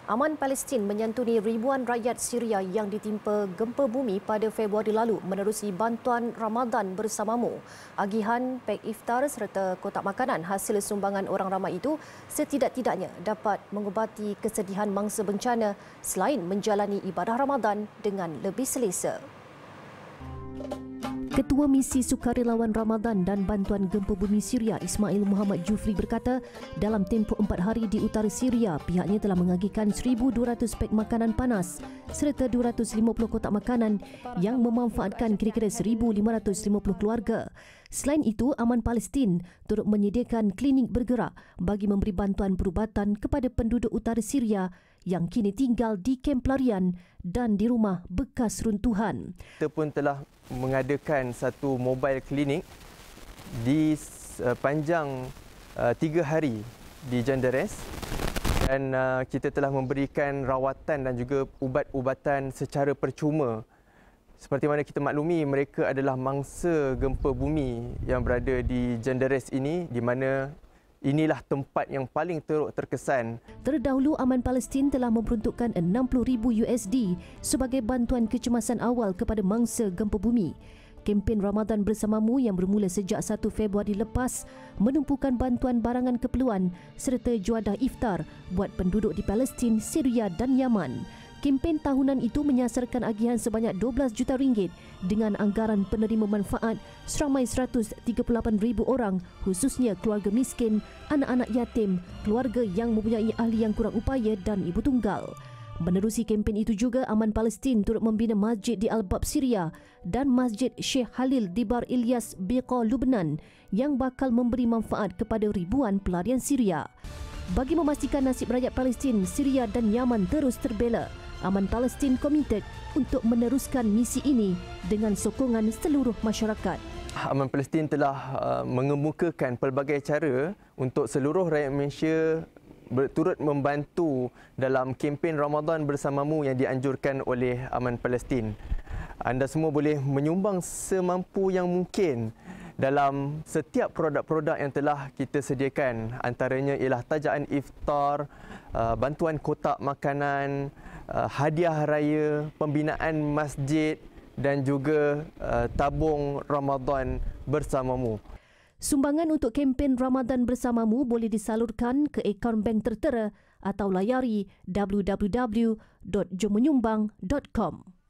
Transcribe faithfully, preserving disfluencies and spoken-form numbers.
Aman Palestin menyantuni ribuan rakyat Syria yang ditimpa gempa bumi pada Februari lalu menerusi bantuan Ramadan bersamamu. Agihan pek iftar serta kotak makanan hasil sumbangan orang ramai itu setidak-tidaknya dapat mengubati kesedihan mangsa bencana selain menjalani ibadah Ramadan dengan lebih selesa. Ketua Misi Sukarelawan Ramadan dan Bantuan Gempa Bumi Syria Ismail Muhammad Jufri berkata, dalam tempoh empat hari di utara Syria, pihaknya telah mengagihkan seribu dua ratus pek makanan panas serta dua ratus lima puluh kotak makanan yang memanfaatkan kira-kira seribu lima ratus lima puluh keluarga. Selain itu, Aman Palestin turut menyediakan klinik bergerak bagi memberi bantuan perubatan kepada penduduk utara Syria yang kini tinggal di kamp pelarian dan di rumah bekas runtuhan. Kita pun telah mengadakan satu mobile klinik di sepanjang uh, tiga hari di Jandares dan uh, kita telah memberikan rawatan dan juga ubat-ubatan secara percuma. Seperti mana kita maklumi, mereka adalah mangsa gempa bumi yang berada di Jandares ini, di mana inilah tempat yang paling teruk terkesan. Terdahulu, Aman Palestin telah memperuntukkan enam puluh ribu U S D sebagai bantuan kecemasan awal kepada mangsa gempa bumi. Kempen Ramadan Bersamamu yang bermula sejak satu Februari lepas menumpukan bantuan barangan keperluan serta juadah iftar buat penduduk di Palestin, Syria dan Yaman. Kempen tahunan itu menyasarkan agihan sebanyak dua belas juta ringgit dengan anggaran penerima manfaat seramai seratus tiga puluh lapan ribu orang, khususnya keluarga miskin, anak-anak yatim, keluarga yang mempunyai ahli yang kurang upaya dan ibu tunggal. Menerusi kempen itu juga, Aman Palestin turut membina masjid di Al-Bab, Syria dan Masjid Sheikh Khalil di Bar Ilyas, Biqa, Lubnan yang bakal memberi manfaat kepada ribuan pelarian Syria. Bagi memastikan nasib rakyat Palestin, Syria dan Yaman terus terbela, Aman Palestin komited untuk meneruskan misi ini dengan sokongan seluruh masyarakat. Aman Palestin telah uh, mengemukakan pelbagai cara untuk seluruh rakyat Malaysia turut membantu dalam kempen Ramadan Bersamamu yang dianjurkan oleh Aman Palestin. Anda semua boleh menyumbang semampu yang mungkin dalam setiap produk-produk yang telah kita sediakan. Antaranya ialah tajaan iftar, bantuan kotak makanan, hadiah raya, pembinaan masjid dan juga tabung Ramadan Bersamamu. Sumbangan untuk kempen Ramadan Bersamamu boleh disalurkan ke akaun bank tertera atau layari w w w dot jom menyumbang dot com.